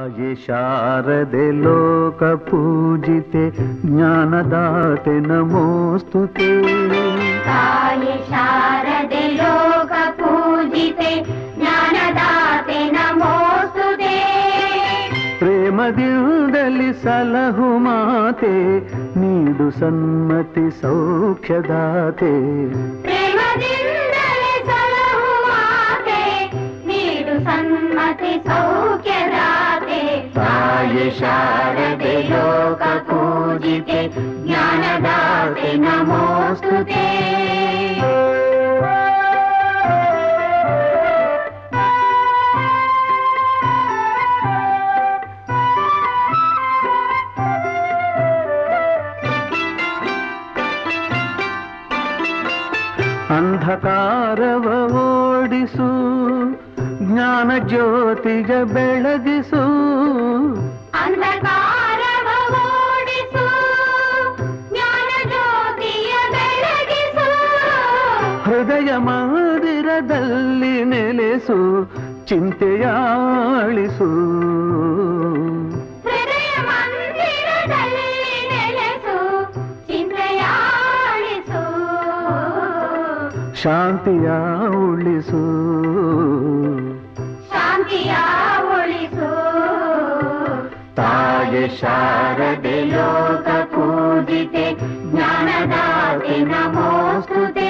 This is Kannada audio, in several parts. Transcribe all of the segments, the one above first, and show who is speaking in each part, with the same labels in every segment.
Speaker 1: ತಾಯಿ ಶಾರದೆ ಲೋಕ ಪೂಜಿತೆ ಜ್ಞಾನದಾತೆ ನಮೋಸ್ತುತೆ.
Speaker 2: ತಾಯಿ ಶಾರದೆ ಲೋಕ ಪೂಜಿತೆ ಜ್ಞಾನದಾತೆ ನಮೋಸ್ತುತೆ.
Speaker 1: ಪ್ರೇಮದಿಂದಲಿ ಸಲಹು ಮಾತೆ ನೀಡು ಸನ್ಮತಿ ಸೌಖ್ಯದಾತೆ.
Speaker 2: ಪ್ರೇಮದಿಂದಲೇ ಸಲಹು ಮಾತೆ ನೀಡು ಸನ್ಮತಿ ಸೌಖ್ಯದಾತೆ.
Speaker 1: ತಾಯಿ ಶಾರದೆ ಲೋಕ ಪೂಜಿತೆ
Speaker 2: ಜ್ಞಾನದಾತೆ ನಮೋಸ್ತುತೆ.
Speaker 1: ಅಂಧಕಾರವ ಓಡಿಸು ಜ್ಞಾನ ಜ್ಯೋತಿಗ ಬೆಳಗಿಸು.
Speaker 2: ಅಂಧಕಾರವ ಓಡಿಸು ಜ್ಞಾನ ಜ್ಯೋತಿಯ ಬೆಳಗಿಸು.
Speaker 1: ಹೃದಯ ಮಂದಿರದಲ್ಲಿ ನೆಲೆಸು ಚಿಂತೆಯಾಳಿಸು.
Speaker 2: ಹೃದಯ ಮಂದಿರದಲ್ಲಿ ನೆಲೆಸು ಚಿಂತೆಯಾಳಿಸು.
Speaker 1: ಶಾಂತಿಯ ಉಳಿಸು
Speaker 2: ಶಾಂತಿಯ ಉಳಿಸು.
Speaker 1: ತಾಯಿ ಶಾರದೆ ಲೋಕ ಪೂಜಿತೆ
Speaker 2: ಜ್ಞಾನದಾತೆ ನಮೋಸ್ತುತೆ.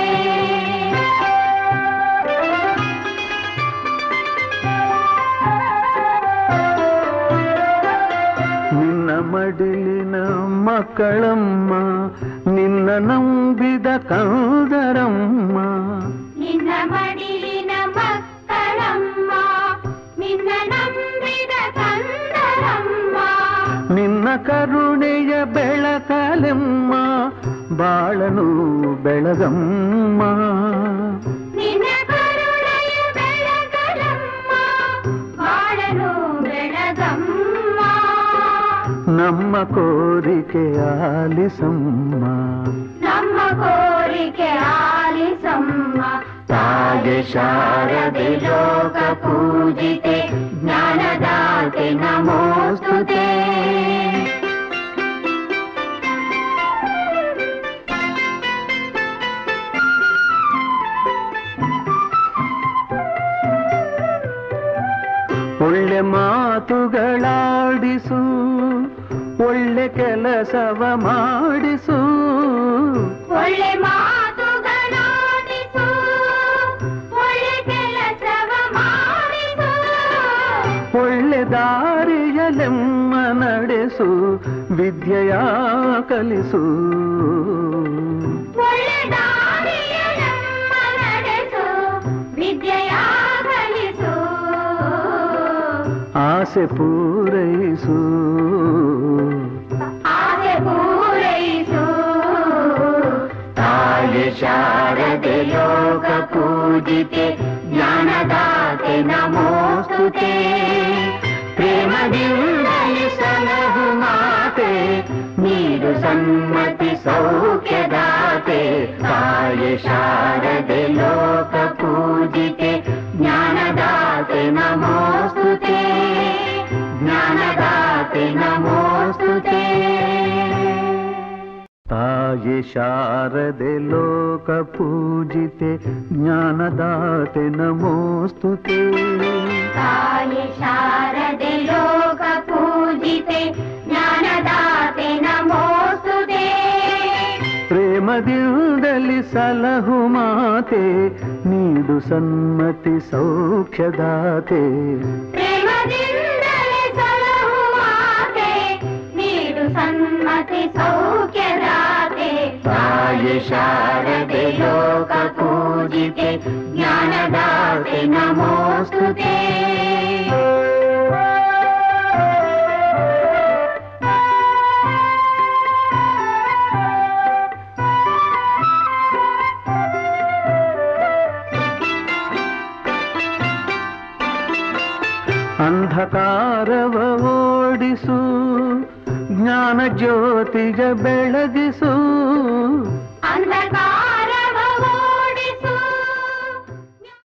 Speaker 1: ನಿನ್ನ ಮಡಿಲಿನ ಮಕ್ಕಳಮ್ಮ ನಿನ್ನ ನಂಬಿದ ಕಂದರಮ್ಮ.
Speaker 2: ನಿನ್ನ ಮಡಿಲಿನ ಮಕ್ಕಳಮ್ಮ ನಿನ್ನ ನಂಬಿದ ಕಂದರಮ್ಮ.
Speaker 1: ನಿನ್ನ ಕರುಣೆಯ ಬೆಳಕಲೆಮ್ಮ ಬಾಳನು ಬೆಳಗಮ್ಮ.
Speaker 2: ನಿನ್ನ ಕರುಣೆಯ ಬೆಳಕಲಮ್ಮ ಬಾಳನು ಬೆಳಗಮ್ಮ.
Speaker 1: ನಮ್ಮ ಕೋರಿಕೆ ಆಲಿಸಮ್ಮ.
Speaker 2: ನಮ್ಮ ಕೋರಿಕೆ ಆಲಿಸಮ್ಮ.
Speaker 1: ತಾಯಿ ಶಾರದೆ ಲೋಕ ಪೂಜಿತೆ
Speaker 2: ಜ್ಞಾನದಾತೆ ನಮೋಸ್ತುತೆ.
Speaker 1: ಒಳ್ಳೆ ಮಾತುಗಳಾಡಿಸು ಒಳ್ಳೆ ಕೆಲಸವ ಮಾಡಿಸು.
Speaker 2: ಒಳ್ಳೆ ಮಾತುಗಳಾಡಿಸು ಒಳ್ಳೆ ಕೆಲಸವ ಮಾಡಿಸು.
Speaker 1: ಒಳ್ಳೆ ದಾರಿಯಲೆಮ್ಮ ನಡೆಸು ವಿದ್ಯೆಯ ಕಲಿಸು.
Speaker 2: ಒಳ್ಳೆ ದಾರಿಯಲೆಮ್ಮ ನಡೆಸು ವಿದ್ಯೆಯ ಕಲಿಸು.
Speaker 1: ಆಸೆ ಪೂರೈಸು
Speaker 2: ಆಸೆ ಪೂರೈಸು.
Speaker 1: ತಾಯಿ ಶಾರದೆ ಲೋಕ ಪೂಜಿತೆ
Speaker 2: ಜ್ಞಾನದಾತೆ ನಮೋಸ್ತುತೆ.
Speaker 1: ಪ್ರೇಮದಿಂದಲಿ ಸಲಹು ಮಾತೆ ನೀಡು ಸನ್ಮತಿ ಸೌಖ್ಯದಾತೆ. ತಾಯಿ ಶಾರದೆ ಲೋಕ ಪೂಜಿತೆ
Speaker 2: ಜ್ಞಾನದಾತೆ ನಮೋಸ್ತುತೆ. ಜ್ಞಾನದಾತೆ ನಮೋಸ್ತುತೆ.
Speaker 1: ತಾಯಿ ಶಾರದೆ ಲೋಕ ಪೂಜಿತೆ ಜ್ಞಾನದಾತೆ ನಮೋಸ್ತುತೆ.
Speaker 2: ತಾಯಿ ಶಾರದೆ ಲೋಕ ಪೂಜಿತೆ ಜ್ಞಾನದಾತೆ ನಮೋಸ್ತುತೆ.
Speaker 1: ಪ್ರೇಮದಿಂದಲಿ ಸಲಹು ಮಾತೆ ನೀಡು ಸನ್ಮತಿ ಸೌಖ್ಯದಾತೆ.
Speaker 2: ಪ್ರೇಮದಿಂದಲೇ ಸಲಹು ಮಾತೆ ನೀಡು ಸನ್ಮತಿ ಸೌಖ್ಯದಾತೆ.
Speaker 1: ತಾಯಿ ಶಾರದೆ
Speaker 2: ಲೋಕ ಪೂಜಿತೆ ಜ್ಞಾನದಾತೆ ನಮೋಸ್ತುತೆ.
Speaker 1: ಅಂಧಕಾರವ ಓಡಿಸು ಜ್ಞಾನ ಜ್ಯೋತಿಗ ಬೆಳಗಿಸು.
Speaker 2: ಅಂಧಕಾರ